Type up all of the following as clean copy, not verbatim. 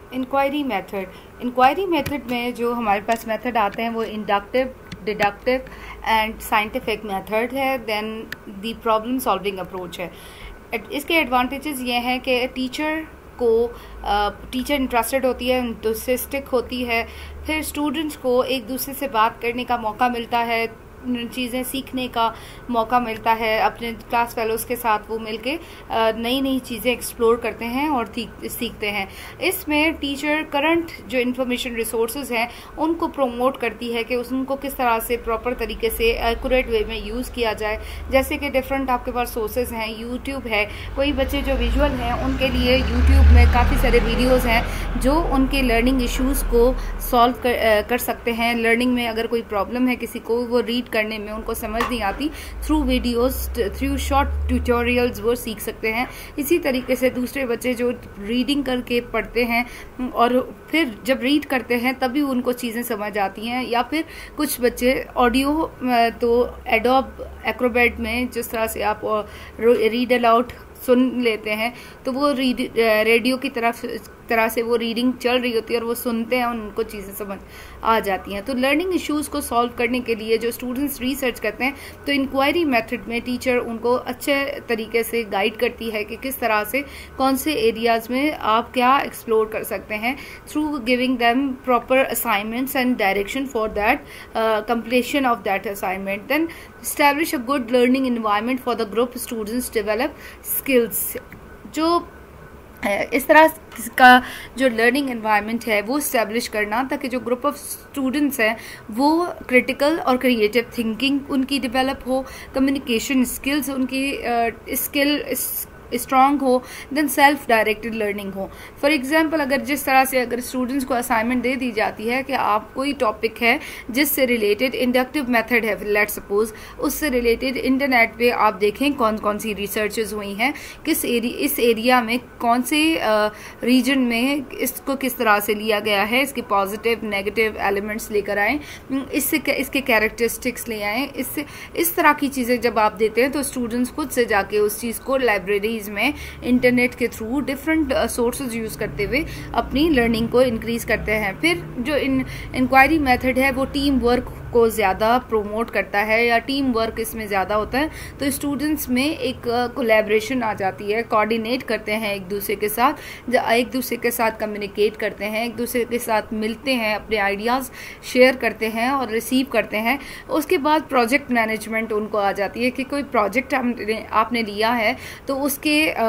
Inquiry method में जो हमारे पास मेथड आते हैं वो inductive, deductive and scientific method है, then the problem solving approach है। इसके एडवांटेजेस ये हैं कि टीचर इंटरेस्टेड होती है, एंथुसियास्टिक होती है, फिर स्टूडेंट्स को एक दूसरे से बात करने का मौका मिलता है, चीज़ें सीखने का मौका मिलता है, अपने क्लास फेलोज़ के साथ वो मिलके नई नई चीज़ें एक्सप्लोर करते हैं और सीखते हैं। इसमें टीचर करंट जो इंफॉर्मेशन रिसोर्सेज हैं उनको प्रोमोट करती है कि उनको किस तरह से प्रॉपर तरीके से एक्यूरेट वे में यूज़ किया जाए। जैसे कि डिफरेंट आपके पास सोर्सेज हैं, यूट्यूब है, कोई बच्चे जो विजुअल हैं उनके लिए यूट्यूब में काफ़ी सारे वीडियोज़ हैं जो उनके लर्निंग इश्यूज़ को सॉल्व कर सकते हैं। लर्निंग में अगर कोई प्रॉब्लम है किसी को, वो रीड करने में उनको समझ नहीं आती, through videos, through short tutorials वो सीख सकते हैं। इसी तरीके से दूसरे बच्चे जो रीडिंग करके पढ़ते हैं और फिर जब रीड करते हैं तभी उनको चीज़ें समझ आती हैं, या फिर कुछ बच्चे ऑडियो तो एडोब एक्रोबैट में जिस तरह से आप रीड अलाउड सुन लेते हैं तो वो रेडियो की तरह से वो रीडिंग चल रही होती है और वो सुनते हैं, उनको चीज़ें समझ आ जाती हैं। तो लर्निंग इश्यूज़ को सॉल्व करने के लिए जो स्टूडेंट्स रिसर्च करते हैं तो इंक्वायरी मेथड में टीचर उनको अच्छे तरीके से गाइड करती है कि किस तरह से कौन से एरियाज़ में आप क्या एक्सप्लोर कर सकते हैं, through giving them proper assignments and direction for that completion of that assignment. Then establish a good learning environment for the group students, develop skills. जो इस तरह का जो लर्निंग एनवायरनमेंट है वो इस्टेब्लिश करना, ताकि जो ग्रुप ऑफ स्टूडेंट्स हैं वो क्रिटिकल और क्रिएटिव थिंकिंग उनकी डेवलप हो, कम्युनिकेशन स्किल्स उनकी स्ट्रॉन्ग हो, देन सेल्फ डायरेक्टेड लर्निंग हो। फॉर एग्जांपल अगर स्टूडेंट्स को असाइनमेंट दे दी जाती है कि आप कोई टॉपिक है जिससे रिलेटेड इंडक्टिव मेथड है, लेट्स सपोज उससे रिलेटेड इंटरनेट पे आप देखें कौन कौन सी रिसर्चेज हुई हैं, इस एरिया में कौन से रीजन में इसको किस तरह से लिया गया है, इसके पॉजिटिव नेगेटिव एलिमेंट्स लेकर आएँ, इसके कैरेक्टरिस्टिक्स ले आएँ। इस तरह की चीज़ें जब आप देते हैं तो स्टूडेंट्स खुद से जाके उस चीज़ को लाइब्रेरी में इंटरनेट के थ्रू डिफरेंट सोर्सेज यूज करते हुए अपनी लर्निंग को इंक्रीज करते हैं। फिर जो इंक्वायरी मेथड है वो टीम वर्क को ज़्यादा प्रोमोट करता है, या टीम वर्क इसमें ज़्यादा होता है, तो स्टूडेंट्स में एक कोलैबोरेशन आ जाती है, कोऑर्डिनेट करते हैं एक दूसरे के साथ कम्युनिकेट करते हैं, एक दूसरे के साथ मिलते हैं, अपने आइडियाज़ शेयर करते हैं और रिसीव करते हैं। उसके बाद प्रोजेक्ट मैनेजमेंट उनको आ जाती है कि कोई प्रोजेक्ट आपने लिया है तो उसके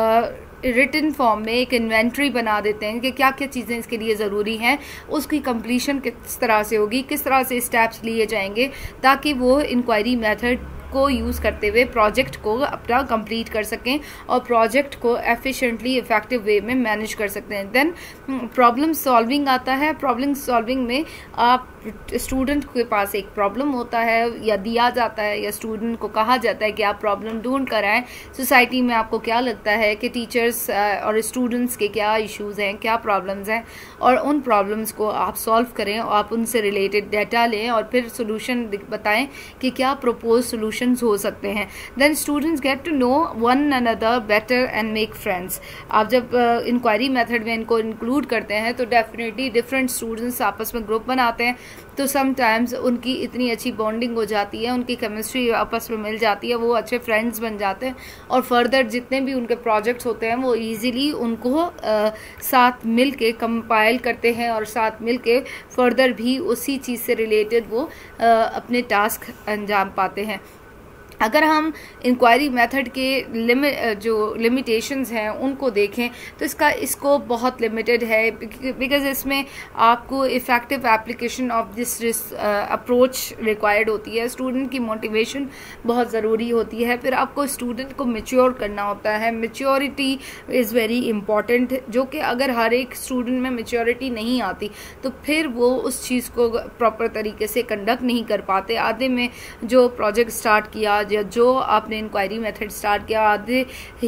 रिटन फॉर्म में एक इन्वेंट्री बना देते हैं कि क्या क्या चीज़ें इसके लिए ज़रूरी हैं, उसकी कंप्लीशन किस तरह से होगी, किस तरह से स्टेप्स लिए जाएंगे, ताकि वो इंक्वायरी मेथड को यूज़ करते हुए प्रोजेक्ट को अपना कंप्लीट कर सकें और प्रोजेक्ट को एफिशिएंटली इफेक्टिव वे में मैनेज कर सकते हैं। देन प्रॉब्लम सॉल्विंग आता है। प्रॉब्लम सॉल्विंग में आप स्टूडेंट के पास एक प्रॉब्लम होता है या दिया जाता है, या स्टूडेंट को कहा जाता है कि आप प्रॉब्लम ढूंढ कर आएँ, सोसाइटी में आपको क्या लगता है कि टीचर्स और स्टूडेंट्स के क्या इश्यूज़ हैं, क्या प्रॉब्लम्स हैं, और उन प्रॉब्लम्स को आप सॉल्व करें और आप उनसे रिलेटेड डाटा लें और फिर सोल्यूशन बताएं कि क्या प्रपोज सोल्यूशन हो सकते हैं। Then students get to know one another better and make friends. आप जब इंक्वायरी मेथड में इनको इंक्लूड करते हैं तो डेफिनेटली डिफरेंट स्टूडेंट्स आपस में ग्रुप बनाते हैं, तो समटाइम्स उनकी इतनी अच्छी बॉन्डिंग हो जाती है, उनकी केमिस्ट्री आपस में मिल जाती है, वो अच्छे फ्रेंड्स बन जाते हैं और फर्दर जितने भी उनके प्रोजेक्ट्स होते हैं वो ईजिली उनको साथ मिल के कंपाइल करते हैं और साथ मिल के फर्दर भी उसी चीज़ से रिलेटेड वो अपने टास्क अंजाम पाते हैं। अगर हम इंक्वायरी मेथड के जो लिमिटेशंस हैं उनको देखें तो इसका स्कोप बहुत लिमिटेड है, बिकॉज इसमें आपको effective application of this approach required होती है। स्टूडेंट की मोटिवेशन बहुत ज़रूरी होती है, फिर आपको स्टूडेंट को मैच्योर करना होता है। मैच्योरिटी इज़ वेरी इंपॉर्टेंट, जो कि अगर हर एक स्टूडेंट में मैच्योरिटी नहीं आती तो फिर वो उस चीज़ को प्रॉपर तरीके से कंडक्ट नहीं कर पाते। आधे में जो प्रोजेक्ट स्टार्ट किया या जो आपने इंक्वायरी मेथड स्टार्ट किया आधे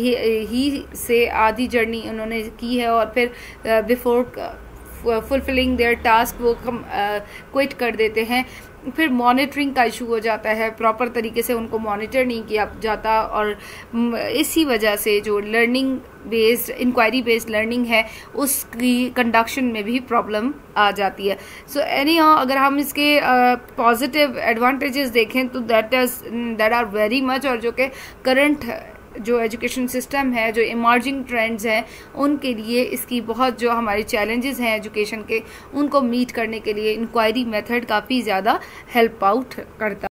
ही से आधी जर्नी उन्होंने की है और फिर बिफोर फुलफिलिंग देयर टास्क वो क्विट कर देते हैं। फिर मॉनिटरिंग का इशू हो जाता है, प्रॉपर तरीके से उनको मॉनिटर नहीं किया जाता, और इसी वजह से जो learning based, inquiry based learning है उसकी कंडक्शन में भी प्रॉब्लम आ जाती है। सो एनी हाउ, अगर हम इसके पॉजिटिव एडवांटेजेस देखें तो दैट आर वेरी मच, और जो कि करंट जो एजुकेशन सिस्टम है, जो इमर्जिंग ट्रेंड्स हैं, उनके लिए इसकी बहुत, जो हमारे चैलेंजेस हैं एजुकेशन के, उनको मीट करने के लिए इंक्वायरी मेथड काफ़ी ज़्यादा हेल्प आउट करता है।